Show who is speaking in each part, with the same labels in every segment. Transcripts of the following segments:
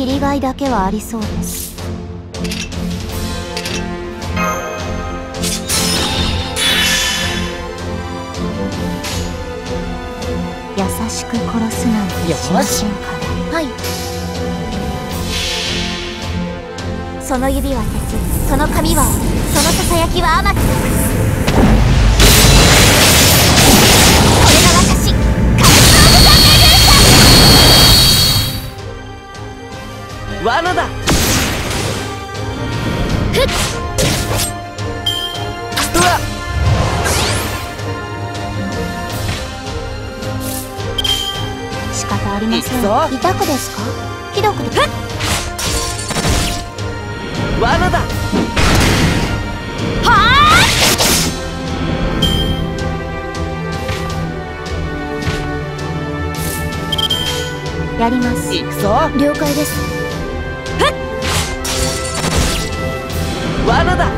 Speaker 1: りがいだけはありそうです。優しく殺すなんてしませんから。はい。その指は鉄、その髪は青、そのささやきは甘き。これが私、カリスマ・オブ・ザ・メデューサ。罠だ。ふっ。うわっ。仕方ありません。痛くですか？ひどくで。罠だ。はあ。やります。行くぞ。了解です。ふっ。罠だ。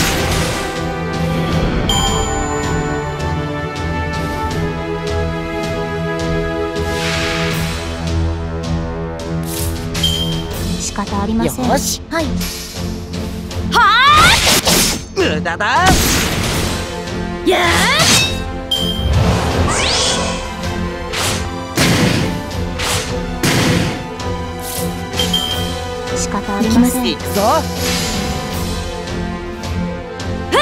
Speaker 1: 仕方ありません。よし。はい。はあ。無駄だ。やあ。仕方ありません。行くぞ。ふっ。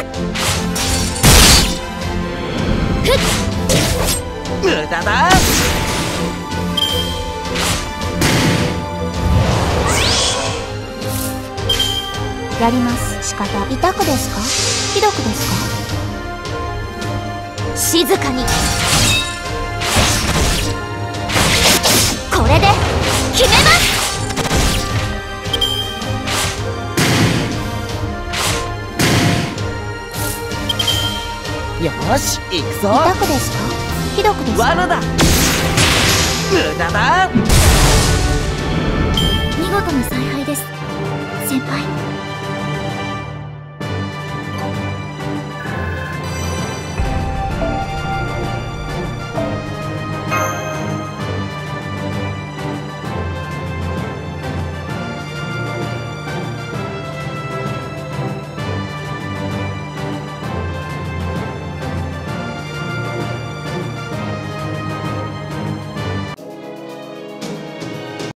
Speaker 1: ふっ。無駄だ。やります。仕方。痛くですか？ひどくですか？静かに。これで決めます。よし、行くぞ。痛くですか？ひどくですか？罠だ。無駄だ。見事な采配です、先輩。